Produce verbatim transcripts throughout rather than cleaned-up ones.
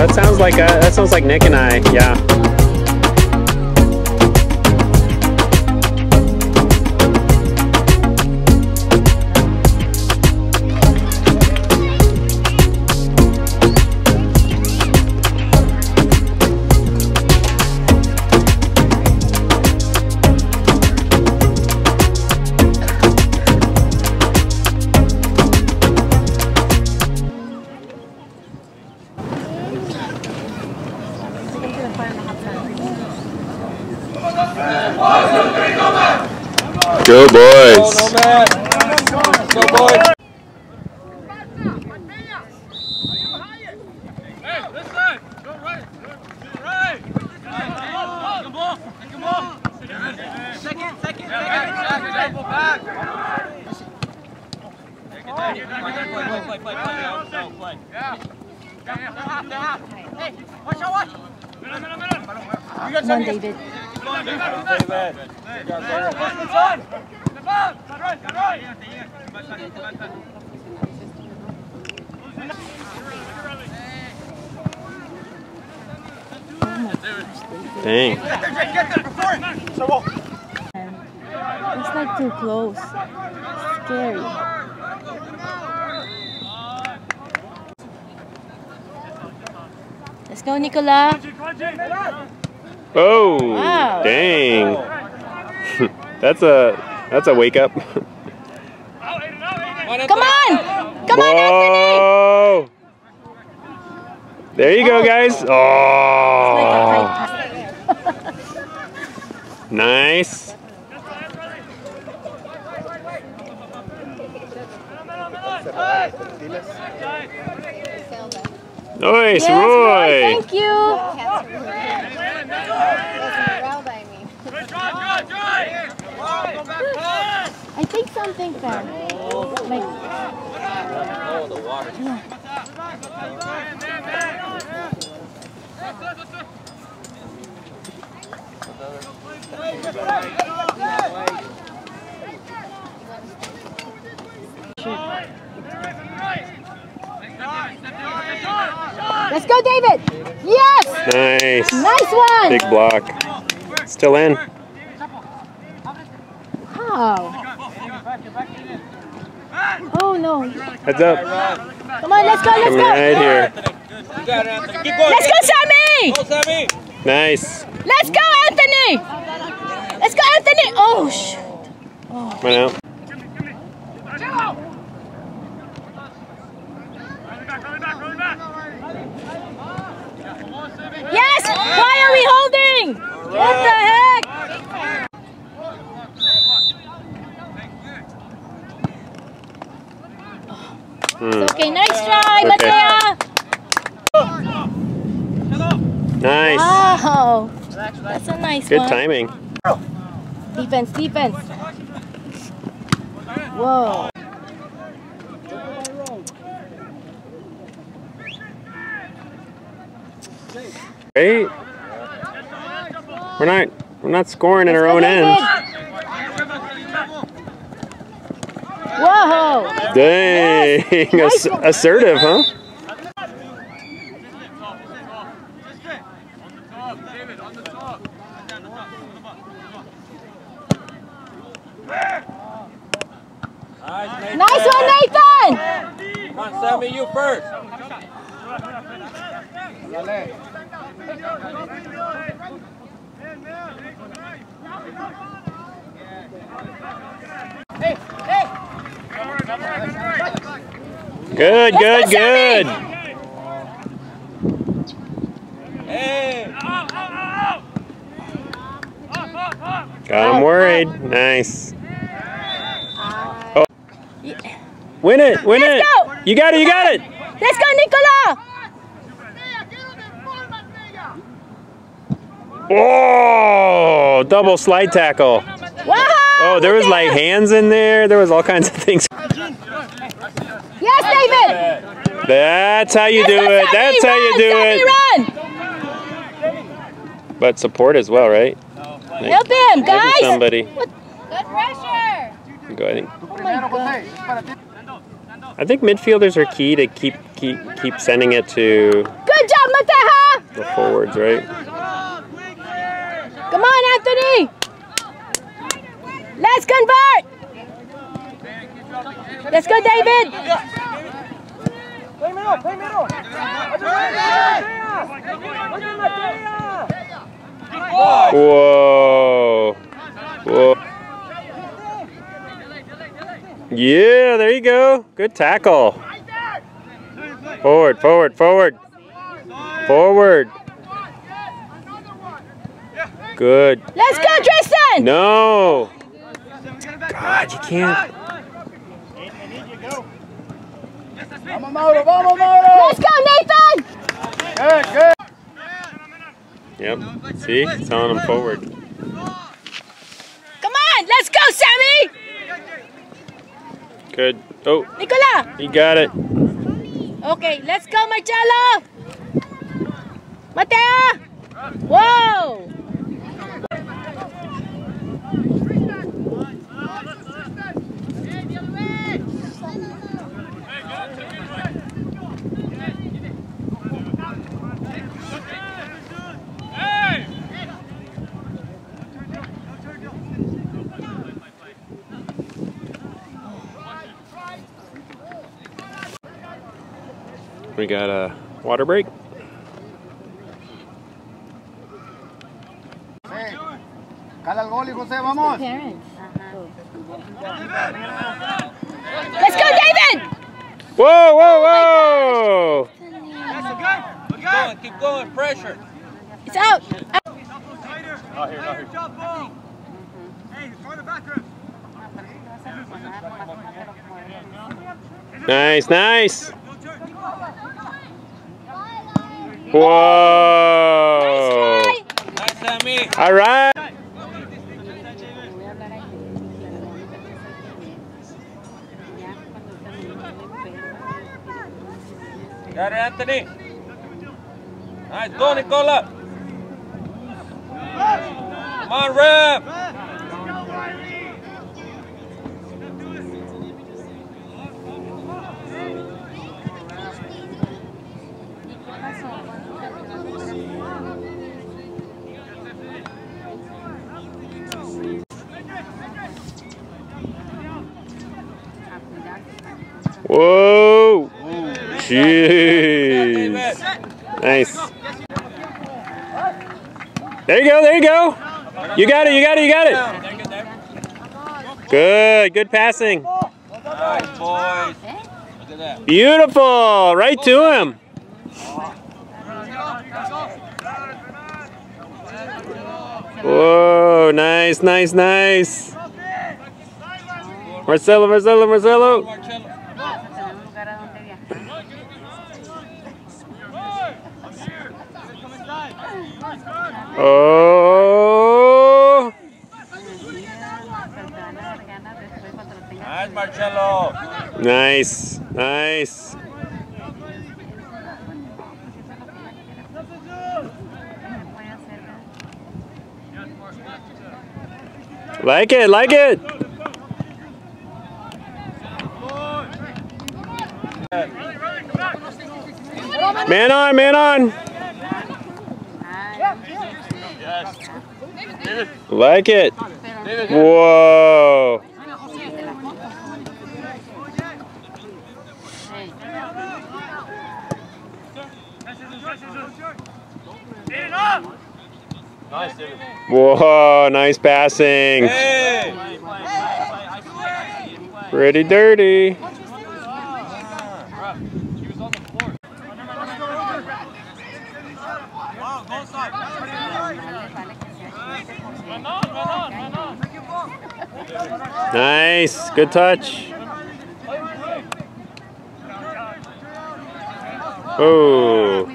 that sounds like uh, that sounds like Nick and I. Yeah. Go boys! Go boys! Hey, this side! Go right! Right! Come on! Come on! Second, second, second! Double back! Play, play, play, play, play, play. Yeah. Hey, watch out, watch! Come on, David. Dang. It's like too close. Scary. Let's go, Nicola. Oh, wow. Dang. that's a that's a wake up. Come on! Come Whoa. on, Anthony! There you go, guys. Oh. Nice. Nice, yes, Roy. Thank you. I think something fell. Like, Oh, the water. yeah. Let's go, David. Yes. Nice. Nice one. Big block. Still in. How? Oh no. Heads up. Come on, let's go, let's Coming go. right here. You got it, Anthony. Keep going. Let's go, Sammy. Go, Sammy. Nice. Let's go, Anthony. Let's go, Anthony. Oh, shoot. Oh. Come on out. Yes. Why are we holding? What the heck? Hmm. Okay, nice try, Okay. Matea. Nice. Wow. That's a nice Good one. timing. Defense, defense. Whoa. Hey. We're not we're not scoring in Let's our go, own David. end. Whoa. Dang. Yes. Nice Ass one. assertive, huh? Nice one, Nathan. Come on, Sammy, you first. Good, good, good. Hey. Got him worried. Nice. Oh. Win it, win Let's it. go. You got it, you got it. Let's go, Nicola. Whoa, double slide tackle. Wow. Oh, there was like hands in there. There was all kinds of things. Yes, David. That's how you do it. That's how you do it. Run. But support as well, right? Help him, Maybe guys. somebody. What? Good pressure. Go, I think. Oh my God. I think midfielders are key to keep keep keep sending it to. Good job, Mata. The forwards, right? Come on, Anthony! Let's convert! Let's go, David! Play middle, play middle. Whoa. Whoa. Yeah, there you go. Good tackle. Forward, forward, forward. Forward. Good. Let's go, Tristan! No. God, you can't. Vamos, Mauro, vamos, Mauro. Let's go, Nathan! Good, good. Yep. See? It's telling him forward. Come on, let's go, Sammy! Good. Oh, Nicola! you got it. Okay, let's go, Marcelo! Matea! Whoa! We got a water break. Cala el gol y José, vamos. Let's go, David! Whoa, whoa, whoa! Keep going, keep going, pressure. It's out! Not here, not here. Hey, throw the back room. Nice, nice. Whoa! Nice, Sammy. All right. Got it, Anthony. Nice, go, Nicola. Come on, Rep. Whoa! Jeez. Nice. There you go, there you go. You got it, you got it, you got it. Good, good passing. Nice, boys. Look at that. Beautiful, right to him. Whoa, nice, nice, nice. Marcelo, Marcelo, Marcelo. Oh. Nice, Marcelo. Nice, nice. Like it, like it. Man on, man on. Like it. Whoa. Whoa, nice passing. Hey. Pretty dirty. Nice, good touch. Oh.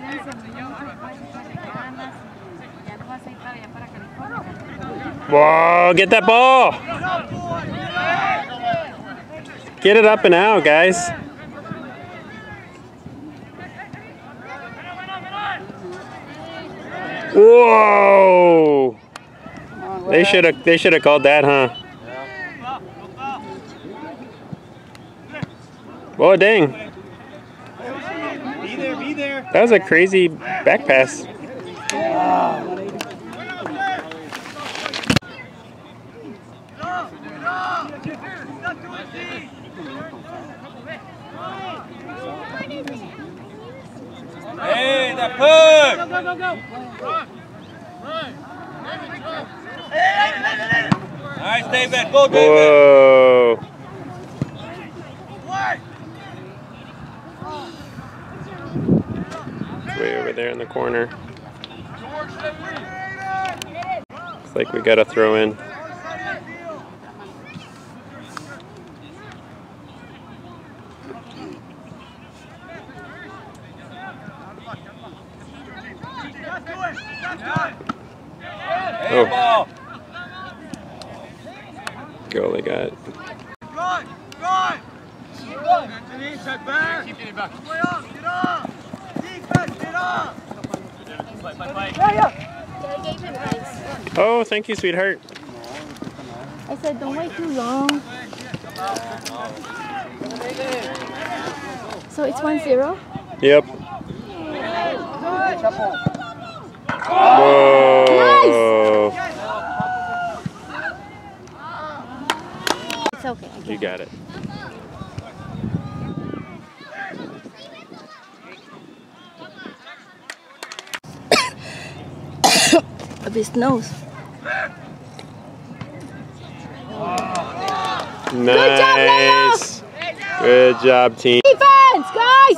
Whoa, get that ball. Get it up and out, guys. Whoa. They should have they should have called that, huh? Whoa, dang. Be there, be there. That was a crazy back pass. Hey, that push! Go, go, go, go! Nice, David. Go, David. Whoa. It's way over there in the corner. Looks like we got to throw in. Hey, ball. Goalie got it. Run! Run! Set back! Keep getting back. Way up! Get up! Defense! Get up! Fight, fight, fight. Oh, thank you, sweetheart. I said don't wait too long. So it's one zero? Yep. Whoa. It's okay. I You got it. Of his nose. Nice. Good job, team. Defense, guys!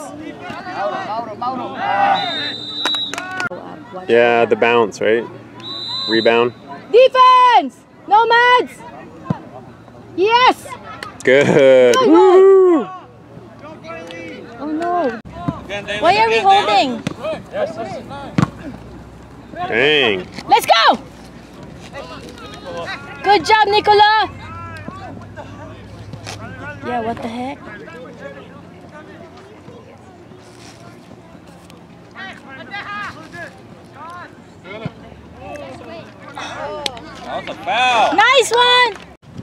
Yeah, the bounce, right? Rebound. Defense! Nomads! Yes! Good. Good. Woo. Oh no. Again, David, Why are we again, holding? Dang. Let's go! Good job, Nicola! Yeah, what the heck? That was a foul. Nice one!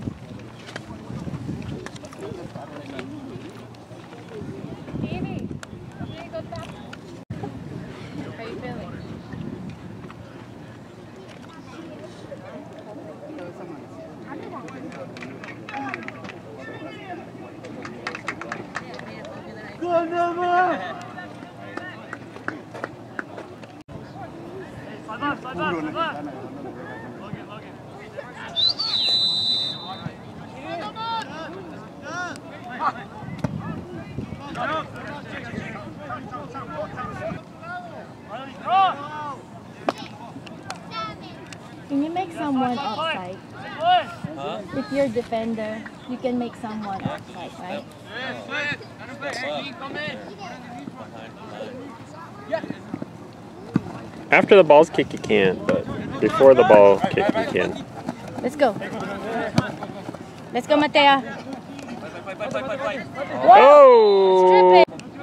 Can you make someone outside? Huh? If you're a defender, you can make someone outside, right? After the ball's kicked, you can't, but before the ball kick, you can. Let's go. Let's go, Matea. Fight, fight, fight, fight, fight. Oh! Strip it.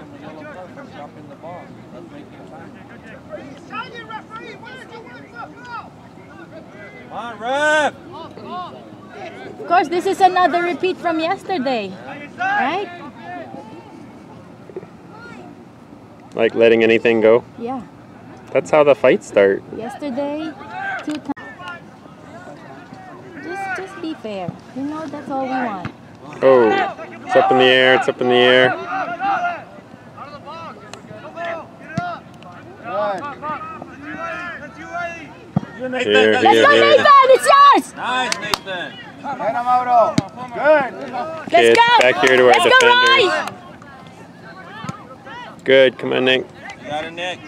Come on, ref! Of course, this is another repeat from yesterday, right? Like letting anything go? Yeah. That's how the fights start. Yesterday, two times. Just, just be fair. You know, that's all we want. Oh, it's up in the air, it's up in the air. You, Nathan. Here, Let's here, go, here. Nathan! It's yours! Nice, Nathan. Let's Kids, go! back here to our Let's go, defenders. Roy! Good, come on, Nick. Got it, Nick.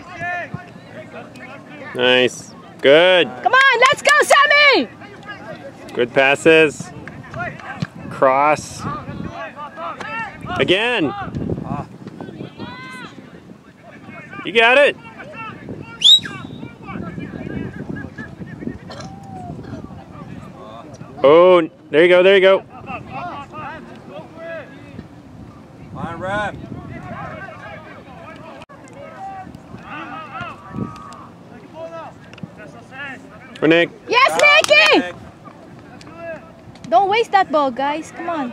Nice. Good. Come on, let's go, Sammy! Good passes. Cross. Again. You got it. Oh, there you go, there you go. Come on, ref. For Nick. Yes, Nicky! Don't waste that ball, guys. Come on.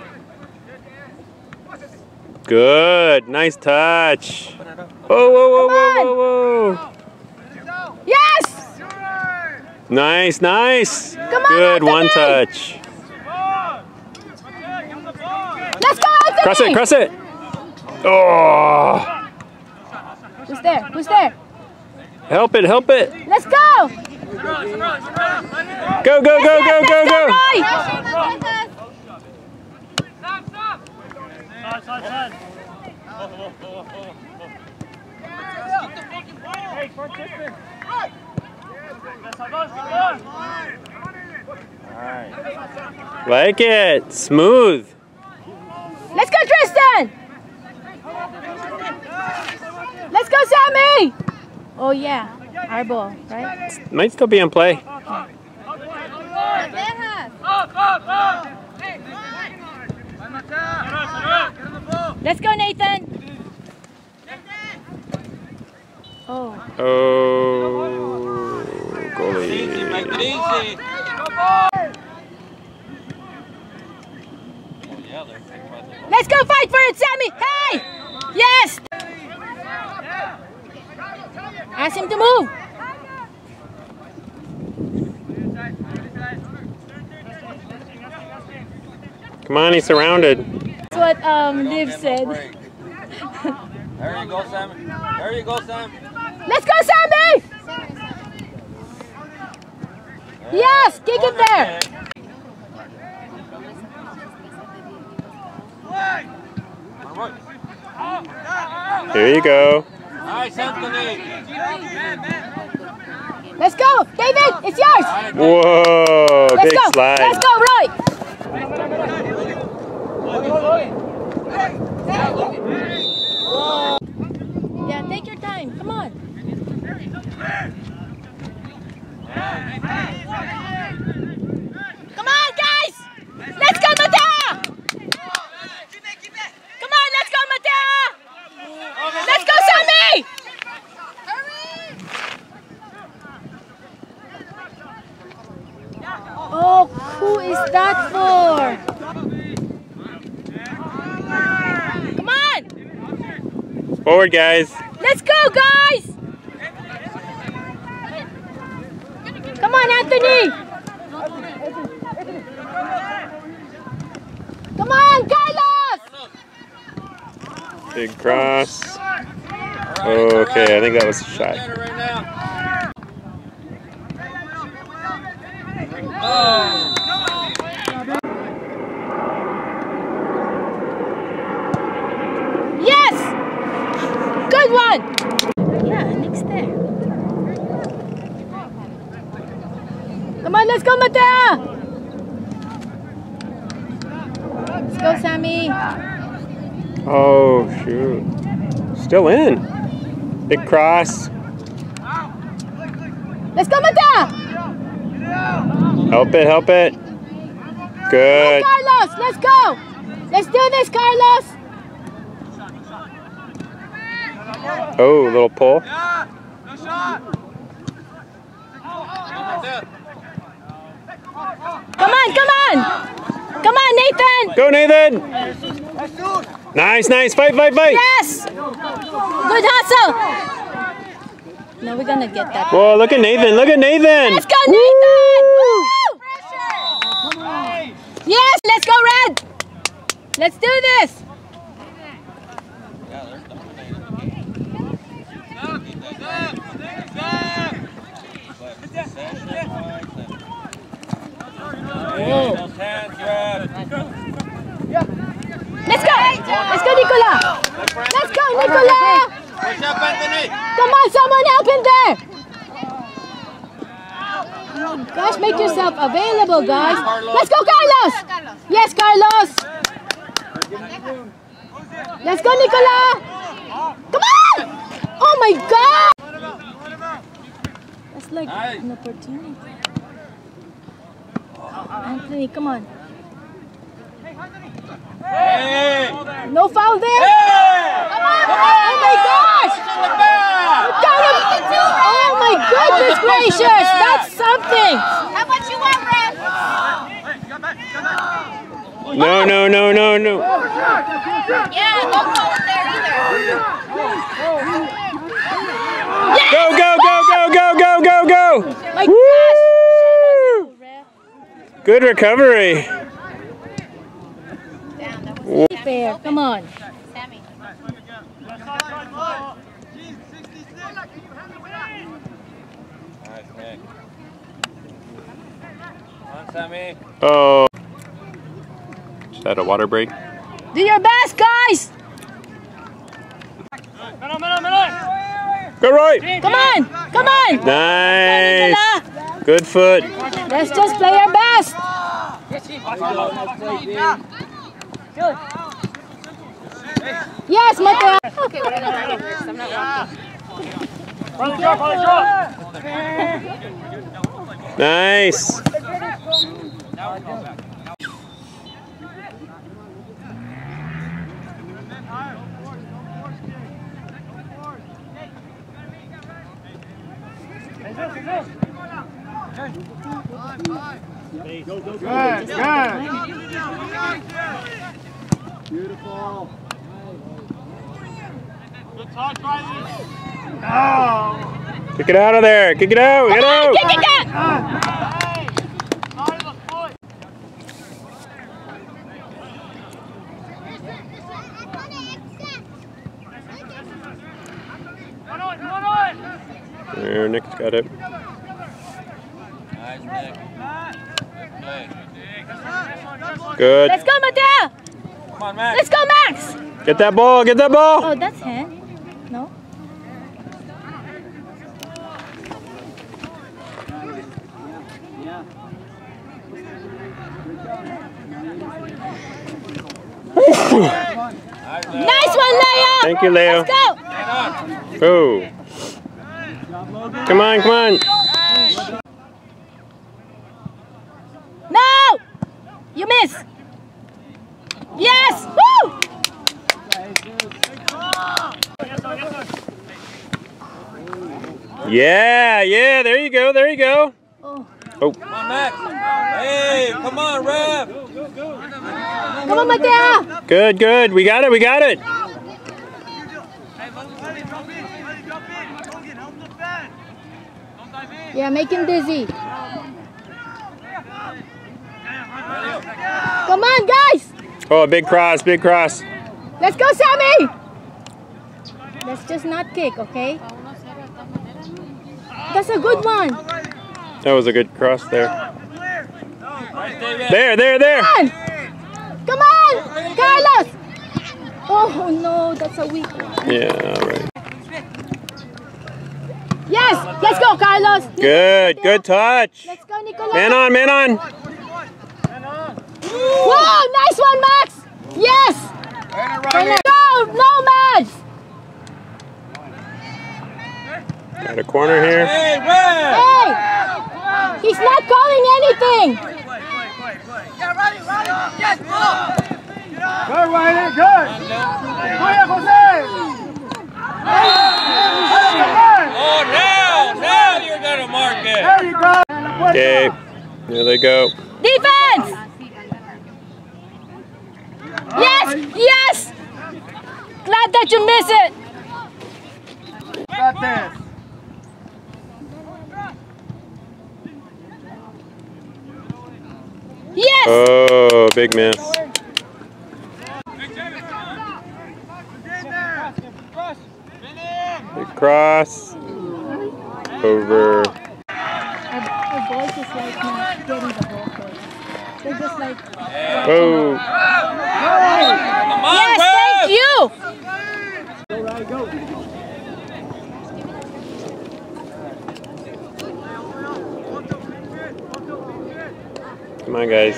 Good. Nice touch. Whoa, whoa, whoa, Come whoa, whoa, whoa. Yes! Nice, nice. Come on, Good Anthony. one touch. Let's go, Anthony! Cross it, cross it. Oh. Who's there? Who's there? Help it, help it. Let's go! Go, go, go, go, Let's go, go. Roy. Like it. Smooth. Let's go, Tristan! Let's go, Sammy! Oh yeah, our ball, right? Might still be in play. Let's go, Nathan! Oh. Oh, goalie. Let's go fight for it, Sammy! Hey! Yes! Ask him to move. Come on, he's surrounded. That's what um, Liv said. There you go, Sam. There you go, Sam. Let's go, Sammy! Yes, kick it there. Here you go. Nice, Anthony. Let's go, David. It's yours. Whoa, Let's big go. slide. Let's go, Roy. Yeah, take your time. Come on. Come on, guys. Let's go, Mateo. Come on, let's go, Mateo. Let's go, Sammy. Oh, who is that for? Come on! Forward, guys. Let's go, guys! Come on, Anthony! Come on, Carlos! Big cross. Okay, I think that was a shot. Yes! Good one! Yeah, Nick's there. Come on, let's go, Mateo! Let's go, Sammy. Oh, shoot. Still in. Big cross. Let's go, Mateo! Help it, help it. Good. Go, Carlos, let's go! Let's do this, Carlos! Oh, little pull. Come on, come on! Come on, Nathan! Go, Nathan! Nice, nice. Fight, fight, fight. Yes! Good hustle! Now we're gonna get that. Whoa, look at Nathan. Look at Nathan. Let's go, Nathan! Woo! Yes, let's go, Red! Let's do this! Whoa. Let's go! Let's go, Nicola! Let's go, Nicola! Come on, someone help him there! Gosh, make yourself available, guys. Let's go, Carlos! Yes, Carlos! Let's go, Nicola! Come on! Oh my God! That's like an opportunity. Anthony, come on. No foul there? Come on! Oh my gosh! Oh my goodness gracious! That's something! How much you want, Red? No, no, no, no, no. Yeah, don't go in there either. Go, go, go, go, go, go, go, go! My gosh! Good recovery. Fair. Come on. Sammy. Nice, Nick. Come on, Sammy. Oh. Just had a water break. Do your best, guys. Go right. Come on. Come on. Nice. Good foot. Let's just play our best. Yes, Mateo. Okay, we're gonna run this. I'm not walking. Nice. Good, good. Beautiful. Good touch, Riley. Oh. Kick it out of there. Kick it out. Get out. Kick it out. There, Nick's got it. Nice, Nick. Good. Let's go, Mateo. Come on, Max. Let's go, Max. Get that ball. Get that ball. Oh, that's him. No. Nice one, Leo. Thank you, Leo. Let's go. Oh. Come on, come on. No. You miss. Yes. Woo. Yeah, yeah. There you go. There you go. Oh. Oh. Come on, Max. Hey, come on, Rev. Come on, Mateo. Good, good. We got it. We got it. Yeah, make him dizzy. Come on, guys. Oh, big cross. Big cross. Let's go, Sammy. Let's just not kick, okay? That's a good one. That was a good cross there. Right, David. There, there, there. Come on. Come on, Carlos. Oh, no, that's a weak one. Yeah, all right. Yes, let's go, Carlos. Good, good touch. Let's go, Nicolas. Man on, man on. Whoa, nice one, Max. Yes. Go, no, Max. Got a corner here. Hey, Rev. Hey, he's not calling anything. Good, Riley, good. Good, Jose. Oh, now, now you're gonna mark it. There you go. Okay, there they go. Defense. Yes, yes. Glad that you miss it. Got this. Yes. Oh, big miss. Big cross. Over. Our, our boys is like not getting the ball first. They're just like, Whoa. Come on, yes, Rev. thank you. Go, Riley, go. Come on, guys.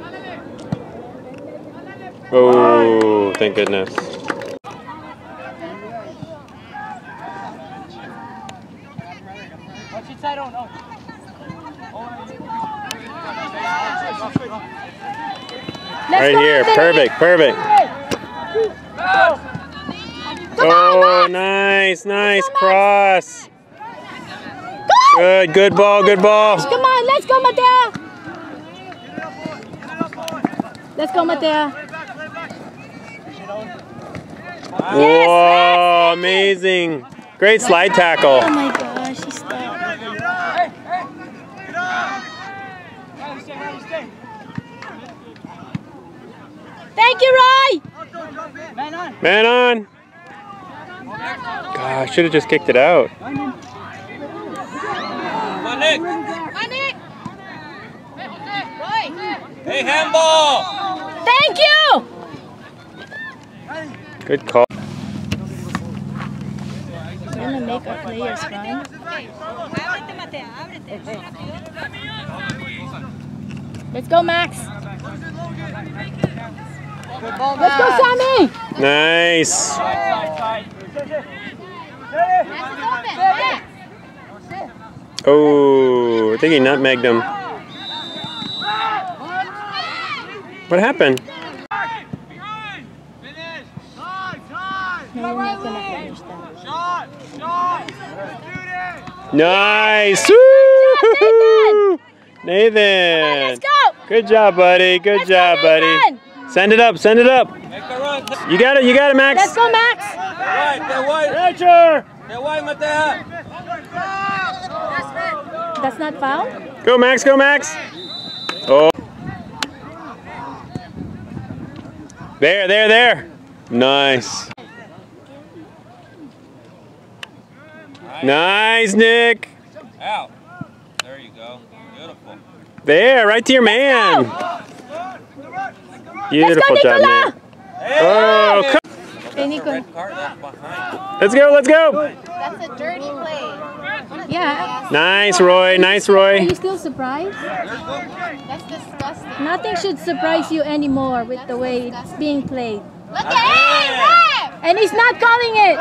Oh, thank goodness. Let's Right go, here, Anthony. perfect, perfect. Come on, Oh, Max. nice, nice Come on, cross. Go. Good, good ball, good ball. Come on, let's go, Mateo. Let's go, Mateo. Whoa, amazing. Great slide tackle. Oh my gosh, he stopped. Hey, hey. Get up. Stay, stay. Thank you, Roy! Man on. Man on. God, I should have just kicked it out. Come on, Nick. Hey, handball. Thank you! Good call. We're gonna make our players run. Let's go, Max. Let's go, Sammy! Nice. Oh, I think he nutmegged him. What happened? No, we're not gonna finish that. Shot! Shot! Nice. Nathan! Nathan. Let's go! Good job, buddy. Good Let's job, go, buddy. Nathan! Send it up. Send it up. Make a run. You got it. You got it, Max. Let's go, Max! White, they're white. Nature! They're white, Matea. That's not foul? Go, Max. Go, Max. Oh. There, there, there. Nice. Nice, Nick. Out. There you go. Beautiful. There, right to your man. Beautiful Let's go, job, Nicola! Nick. Oh, come. Hey, Nico. Red card left behind. Let's go, let's go. That's a dirty play. Yeah. Nice, Roy. Nice, Are Roy. you still surprised? That's disgusting. Nothing should surprise you anymore with the way it's being played. Look at hey, ref! And he's not calling it!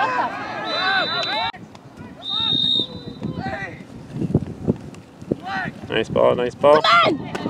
Nice ball, nice ball. Come on!